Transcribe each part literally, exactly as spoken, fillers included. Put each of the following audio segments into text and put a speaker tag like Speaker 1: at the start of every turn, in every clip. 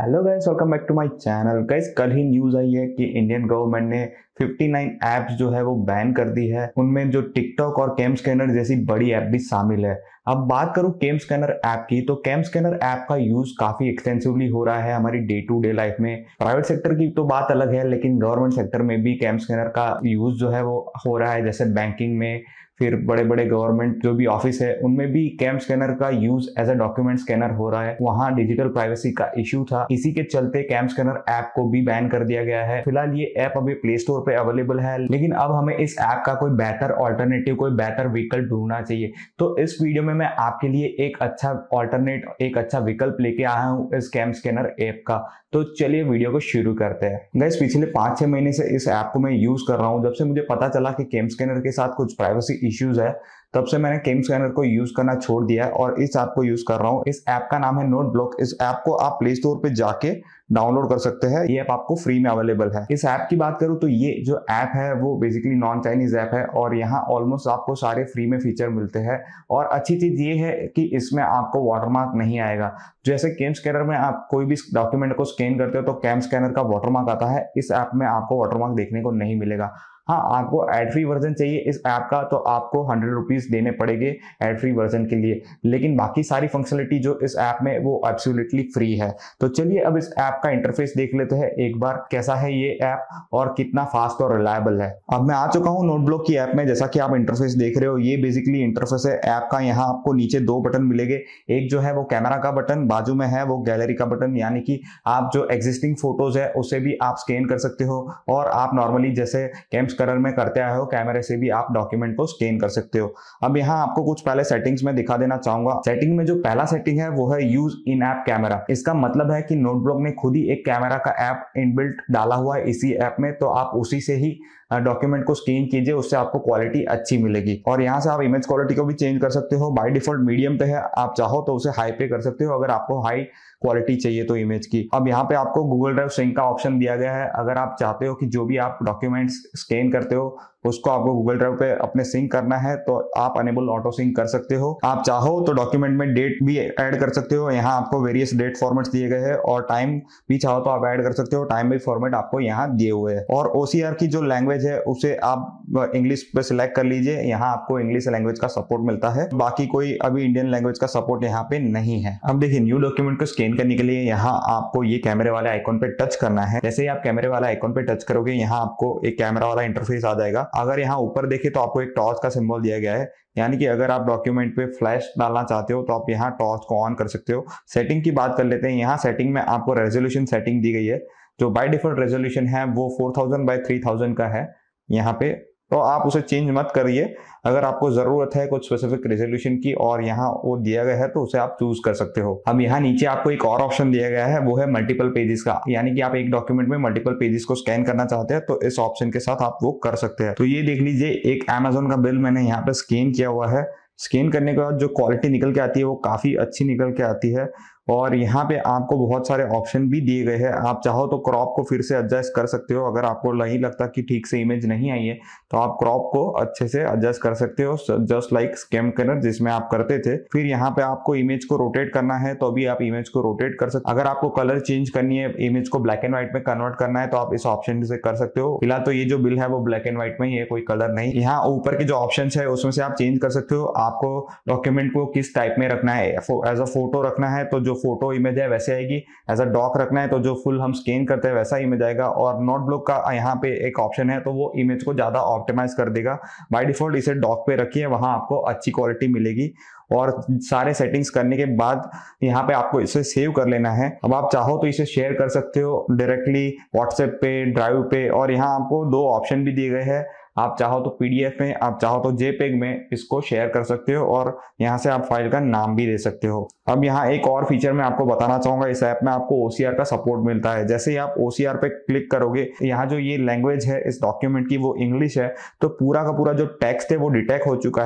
Speaker 1: Hello guys, welcome back to my channel. Guys, कल ही news आई है कि इंडियन गवर्नमेंट ने उनसठ ऐप्स जो है वो बैन कर दी है। उनमें जो टिकटॉक और कैम स्कैनर जैसी बड़ी ऐप भी शामिल है। अब बात करूं कैम स्कैनर ऐप की, तो कैम स्कैनर ऐप का यूज काफी एक्सटेंसिवली हो रहा है हमारी डे टू डे लाइफ में। प्राइवेट सेक्टर की तो बात अलग है, लेकिन गवर्नमेंट सेक्टर में भी कैम स्कैनर का यूज जो है वो हो रहा है। जैसे बैंकिंग में, फिर बड़े बड़े गवर्नमेंट जो भी ऑफिस है उनमें भी कैम स्कैनर का use as a document scanner हो रहा है। वहां डिजिटल प्राइवेसी का इश्यू था, इसी के चलते कैम स्कैनर ऐप को भी बैन कर दिया गया है। फिलहाल ये ऐप अभी प्ले स्टोर पे अवेलेबल है, लेकिन अब हमें इस ऐप का कोई बेहतर ऑल्टरनेटिव, कोई बेहतर विकल्प ढूंढना चाहिए। तो इस वीडियो में मैं आपके लिए एक अच्छा ऑल्टरनेट, एक अच्छा विकल्प लेके आया हूँ इस कैम स्कैनर ऐप का। तो चलिए वीडियो को शुरू करते हैं। गाइस, पिछले पांच छह महीने से इस ऐप को मैं यूज कर रहा हूँ। जब से मुझे पता चला कि कैम स्कैनर के साथ कुछ प्राइवेसी इश्यूज है, तब से मैंने कैम स्कैनर को यूज करना छोड़ दिया है और इस ऐप को यूज कर रहा हूँ। इस ऐप का नाम है नोट ब्लॉक। इस ऐप को आप प्ले स्टोर पे जाके डाउनलोड कर सकते हैं। ये ऐप आपको फ्री में अवेलेबल है। इस ऐप की बात करूं तो ये जो ऐप है वो बेसिकली नॉन चाइनीज ऐप है और यहाँ ऑलमोस्ट आपको सारे फ्री में फीचर मिलते हैं। और अच्छी चीज ये है कि इसमें आपको वाटरमार्क नहीं आएगा। जैसे कैम स्कैनर में आप कोई भी डॉक्यूमेंट को स्कैन करते हो तो कैम स्कैनर का वाटरमार्क आता है, इस ऐप में आपको वाटरमार्क देखने को नहीं मिलेगा। हाँ, आपको एड फ्री वर्जन चाहिए इस ऐप का तो आपको हंड्रेड रुपीज देने पड़ेंगे एड फ्री वर्जन के लिए, लेकिन बाकी सारी फंक्शनलिटी जो इस ऐप में वो एब्सोल्युटली फ्री है। तो चलिए अब इस ऐप का इंटरफेस देख लेते हैं एक बार, कैसा है ये ऐप और कितना फास्ट और रिलायबल है। अब मैं आ चुका हूँ नोटब्लॉक की ऐप में। जैसा कि आप इंटरफेस देख रहे हो, ये बेसिकली इंटरफेस है ऐप का। यहाँ आपको नीचे दो बटन मिलेंगे। एक जो है वो कैमरा का बटन, बाजू में है वो गैलरी का बटन, यानी कि आप जो एग्जिस्टिंग फोटोज है उसे भी आप स्कैन कर सकते हो और आप नॉर्मली जैसे कैम स्कैनर में करते आए हो कैमरे से भी आप डॉक्यूमेंट को स्कैन कर सकते हो। अब यहाँ आपको कुछ पहले सेटिंग्स में दिखा देना चाहूंगा। सेटिंग में जो पहला सेटिंग है वो है यूज इन ऐप कैमरा। इसका मतलब है कि नोटब्लॉक ने खुद ही एक कैमरा का ऐप इनबिल्ट डाला हुआ है इसी ऐप में, तो आप उसी से ही डॉक्यूमेंट को स्कैन कीजिए, उससे आपको क्वालिटी अच्छी मिलेगी। और यहाँ से आप इमेज क्वालिटी को भी चेंज कर सकते हो। बाय डिफॉल्ट मीडियम पे है, आप चाहो तो उसे हाई पे कर सकते हो अगर आपको हाई क्वालिटी चाहिए तो इमेज की। अब यहाँ पे आपको गूगल ड्राइव सिंक का ऑप्शन दिया गया है। अगर आप चाहते हो कि जो भी आप डॉक्यूमेंट्स स्कैन करते हो उसको आपको गूगल ड्राइव पे अपने सिंक करना है तो आप अनेबल ऑटो सिंक कर सकते हो। आप चाहो तो डॉक्यूमेंट में डेट भी ऐड कर सकते हो। यहाँ आपको वेरियस डेट फॉर्मेट्स दिए गए हैं और टाइम भी चाहो तो आप ऐड कर सकते हो। टाइम भी फॉर्मेट आपको यहाँ दिए हुए हैं। और ओसीआर की जो लैंग्वेज है उसे आप इंग्लिश पे सिलेक्ट कर लीजिए। यहाँ आपको इंग्लिश लैंग्वेज का सपोर्ट मिलता है, बाकी कोई अभी इंडियन लैंग्वेज का सपोर्ट यहाँ पे नहीं है। अब देखिए, न्यू डॉक्यूमेंट को स्कैन करने के लिए यहाँ आपको ये कैमरे वाले आइकॉन पे टच करना है। जैसे ही आप कैमरे वाला आइकॉन पे टच करोगे, यहाँ आपको एक कैमरा वाला इंटरफेस आ जाएगा। अगर यहाँ ऊपर देखे तो आपको एक टॉर्च का सिंबल दिया गया है, यानी कि अगर आप डॉक्यूमेंट पे फ्लैश डालना चाहते हो तो आप यहाँ टॉर्च को ऑन कर सकते हो। सेटिंग की बात कर लेते हैं। यहाँ सेटिंग में आपको रेजोल्यूशन सेटिंग दी गई है। जो बाय डिफॉल्ट रेजोल्यूशन है वो four thousand by three thousand का है यहाँ पे, तो आप उसे चेंज मत करिए। अगर आपको जरूरत है कुछ स्पेसिफिक रेजोल्यूशन की और यहाँ वो दिया गया है तो उसे आप चूज कर सकते हो। अब यहाँ नीचे आपको एक और ऑप्शन दिया गया है, वो है मल्टीपल पेजेस का, यानी कि आप एक डॉक्यूमेंट में मल्टीपल पेजेस को स्कैन करना चाहते हैं तो इस ऑप्शन के साथ आप वो कर सकते हैं। तो ये देख लीजिए, एक अमेजोन का बिल मैंने यहाँ पे स्कैन किया हुआ है। स्कैन करने के बाद जो क्वालिटी निकल के आती है वो काफी अच्छी निकल के आती है। और यहाँ पे आपको बहुत सारे ऑप्शन भी दिए गए हैं। आप चाहो तो क्रॉप को फिर से एडजस्ट कर सकते हो। अगर आपको नहीं लगता कि ठीक से इमेज नहीं आई है तो आप क्रॉप को अच्छे से एडजस्ट कर सकते हो, जस्ट लाइक कैम स्कैनर जिसमें आप करते थे। फिर यहाँ पे आपको इमेज को रोटेट करना है तो भी आप इमेज को रोटेट कर सकते हो। अगर आपको कलर चेंज करनी है, इमेज को ब्लैक एंड व्हाइट में कन्वर्ट करना है तो आप इस ऑप्शन से कर सकते हो। फिलहाल तो ये जो बिल है वो ब्लैक एंड व्हाइट में ही है, कोई कलर नहीं। यहाँ ऊपर के जो ऑप्शन है उसमें से आप चेंज कर सकते हो। आपको डॉक्यूमेंट को किस टाइप में रखना है, एज अ फोटो रखना है तो जो फोटो इमेज है वैसे आएगी। एज अ डॉक रखना है तो जो फुल हम स्कैन करते हैं वैसा इमेज आएगा। और नोट ब्लॉक का यहाँ पे एक ऑप्शन है तो वो इमेज को ज्यादा ऑप्टिमाइज कर देगा। बाय डिफॉल्ट इसे डॉक पे रखिए, वहां आपको अच्छी क्वालिटी मिलेगी। और सारे सेटिंग्स करने के बाद यहाँ पे आपको इसे सेव कर लेना है। अब आप चाहो तो इसे शेयर कर सकते हो डायरेक्टली व्हाट्सएप पे, ड्राइव पे। और यहाँ आपको दो ऑप्शन भी दिए गए हैं, आप चाहो तो पीडीएफ में, आप चाहो तो जेपेग में इसको शेयर कर सकते हो और यहाँ से आप फाइल का नाम भी दे सकते हो। अब यहाँ एक और फीचर मैं आपको बताना चाहूंगा, इस ऐप में आपको ओसीआर का सपोर्ट मिलता है। जैसे ही आप ओसीआर पे क्लिक करोगे, यहाँ जो ये लैंग्वेज है इस डॉक्यूमेंट की वो इंग्लिश है, तो पूरा का पूरा जो टेक्स्ट है वो डिटेक्ट हो चुका है।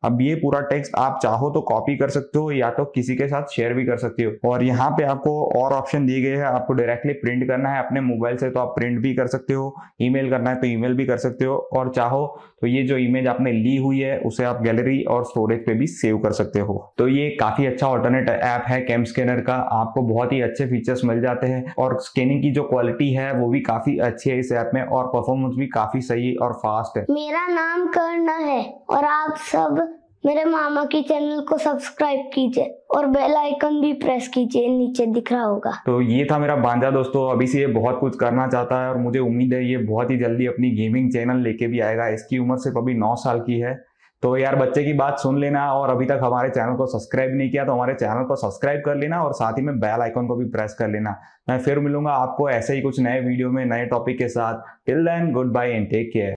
Speaker 1: अब ये पूरा टेक्स्ट आप चाहो तो कॉपी कर सकते हो या तो किसी के साथ शेयर भी कर सकते हो। और यहाँ पे आपको और ऑप्शन दिए गए हैं, आपको डायरेक्टली प्रिंट करना है अपने मोबाइल से तो आप प्रिंट भी कर सकते हो, ईमेल करना है तो ईमेल भी कर सकते हो, और चाहो तो ये जो इमेज आपने ली हुई है उसे आप गैलरी और स्टोरेज पे भी सेव कर सकते हो। तो ये काफी अच्छा ऑल्टरनेट ऐप है कैम स्कैनर का, आपको बहुत ही अच्छे फीचर्स मिल जाते हैं और स्कैनिंग की जो क्वालिटी है वो भी काफी अच्छी है इस ऐप में, और परफॉर्मेंस भी काफी सही और फास्ट है।
Speaker 2: मेरा नाम करना है और आप सब मेरे मामा की चैनल को सब्सक्राइब कीजिए और बेल आइकन भी प्रेस कीजिए, नीचे दिख रहा होगा।
Speaker 1: तो ये था मेरा भांजा दोस्तों, अभी से ये बहुत कुछ करना चाहता है और मुझे उम्मीद है ये बहुत ही जल्दी अपनी गेमिंग चैनल लेके भी आएगा। इसकी उम्र सिर्फ अभी नौ साल की है। तो यार बच्चे की बात सुन लेना, और अभी तक हमारे चैनल को सब्सक्राइब नहीं किया तो हमारे चैनल को सब्सक्राइब कर लेना और साथ ही में बेल आइकन को भी प्रेस कर लेना। मैं फिर मिलूंगा आपको ऐसे ही कुछ नए वीडियो में नए टॉपिक के साथ। Till then goodbye and take care.